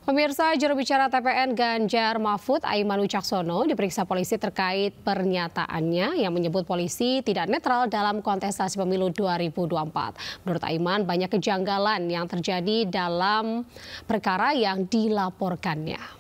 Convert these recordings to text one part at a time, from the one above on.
Pemirsa, juru bicara TPN Ganjar Mahfud, Aiman Wicaksono, diperiksa polisi terkait pernyataannya yang menyebut polisi tidak netral dalam kontestasi pemilu 2024. Menurut Aiman, banyak kejanggalan yang terjadi dalam perkara yang dilaporkannya.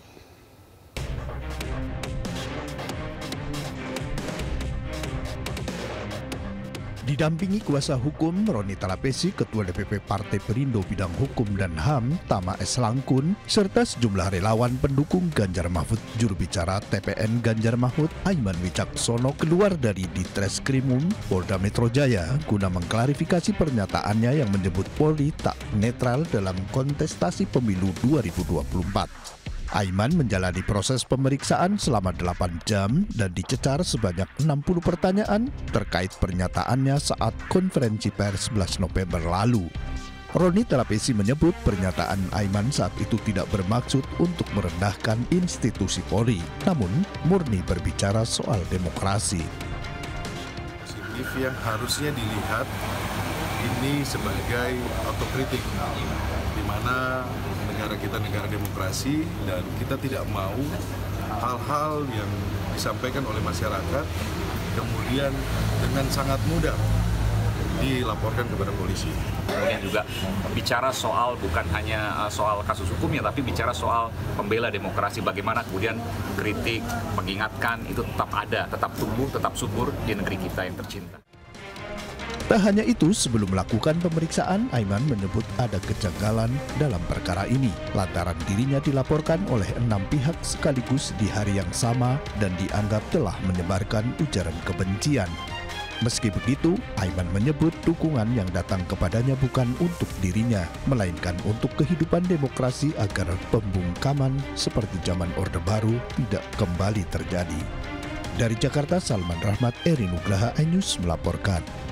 Didampingi kuasa hukum Roni Talapesi, Ketua DPP Partai Perindo Bidang Hukum dan HAM, Tama S. Langkun, serta sejumlah relawan pendukung Ganjar Mahfud, juru bicara TPN Ganjar Mahfud, Aiman Wicaksono, keluar dari Ditreskrimum Polda Metro Jaya guna mengklarifikasi pernyataannya yang menyebut Polri tak netral dalam kontestasi pemilu 2024. Aiman menjalani proses pemeriksaan selama 8 jam dan dicecar sebanyak 60 pertanyaan terkait pernyataannya saat konferensi pers 11 November lalu. Roni Talapesi menyebut pernyataan Aiman saat itu tidak bermaksud untuk merendahkan institusi Polri, namun murni berbicara soal demokrasi. Positif yang harusnya dilihat ini sebagai autokritik, di mana negara kita negara demokrasi dan kita tidak mau hal-hal yang disampaikan oleh masyarakat kemudian dengan sangat mudah dilaporkan kepada polisi. Kemudian juga bicara soal bukan hanya soal kasus hukumnya, tapi bicara soal pembela demokrasi, bagaimana kemudian kritik, mengingatkan itu tetap ada, tetap tumbuh, tetap subur di negeri kita yang tercinta. Tak hanya itu, sebelum melakukan pemeriksaan, Aiman menyebut ada kejanggalan dalam perkara ini, lantaran dirinya dilaporkan oleh 6 pihak sekaligus di hari yang sama dan dianggap telah menyebarkan ujaran kebencian. Meski begitu, Aiman menyebut dukungan yang datang kepadanya bukan untuk dirinya, melainkan untuk kehidupan demokrasi agar pembungkaman seperti zaman Orde Baru tidak kembali terjadi. Dari Jakarta, Salman Rahmat, Eri Nugraha, iNews melaporkan.